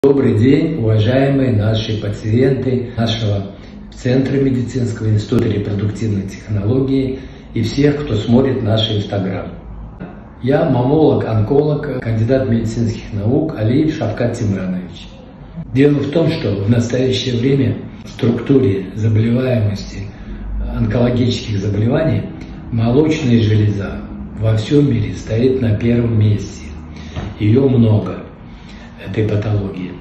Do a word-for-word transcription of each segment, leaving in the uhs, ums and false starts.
Добрый день, уважаемые наши пациенты нашего Центра медицинского института репродуктивной технологии и всех, кто смотрит наш Инстаграм. Я маммолог-онколог, кандидат медицинских наук Алиев Шавкат Тимранович. Дело в том, что в настоящее время в структуре заболеваемости онкологических заболеваний молочная железа во всем мире стоит на первом месте. Ее много, этой патологии.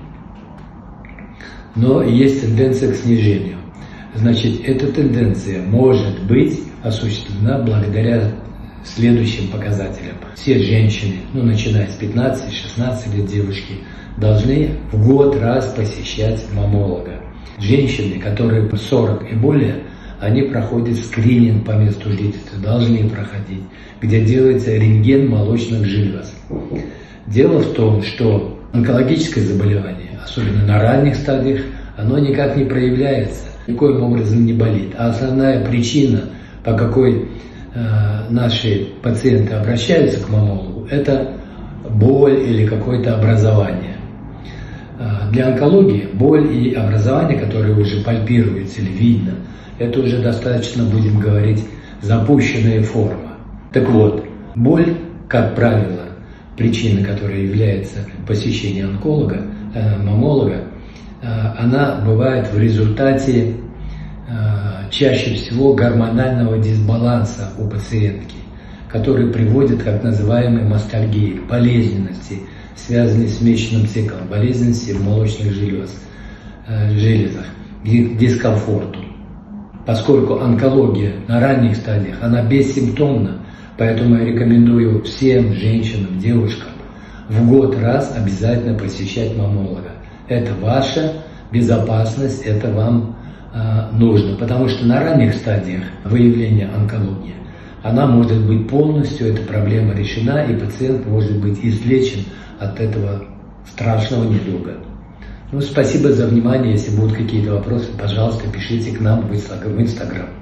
Но есть тенденция к снижению. Значит, эта тенденция может быть осуществлена благодаря следующим показателям. Все женщины, ну, начиная с пятнадцати-шестнадцати лет девушки, должны в год раз посещать маммолога. Женщины, которые сорок и более, они проходят скрининг по месту жительства, должны проходить, где делается рентген молочных желез. Дело в том, что онкологическое заболевание, особенно на ранних стадиях, оно никак не проявляется, никоим образом не болит. А основная причина, по какой э, наши пациенты обращаются к маммологу, это боль или какое-то образование. Э, для онкологии боль и образование, которые уже пальпируются или видно, это уже достаточно, будем говорить, запущенная форма. Так вот, боль, как правило, причина, которая является посещением онколога, э, маммолога, э, она бывает в результате э, чаще всего гормонального дисбаланса у пациентки, который приводит к так называемой мастальгии, болезненности, связанной с месячным циклом, болезненности в молочных желез, э, железах, к дискомфорту. Поскольку онкология на ранних стадиях, она бессимптомна, поэтому я рекомендую всем женщинам, девушкам в год раз обязательно посещать маммолога. Это ваша безопасность, это вам э, нужно. Потому что на ранних стадиях выявления онкологии она может быть полностью, эта проблема решена, и пациент может быть излечен от этого страшного недуга. Ну, спасибо за внимание. Если будут какие-то вопросы, пожалуйста, пишите к нам в Инстаграм.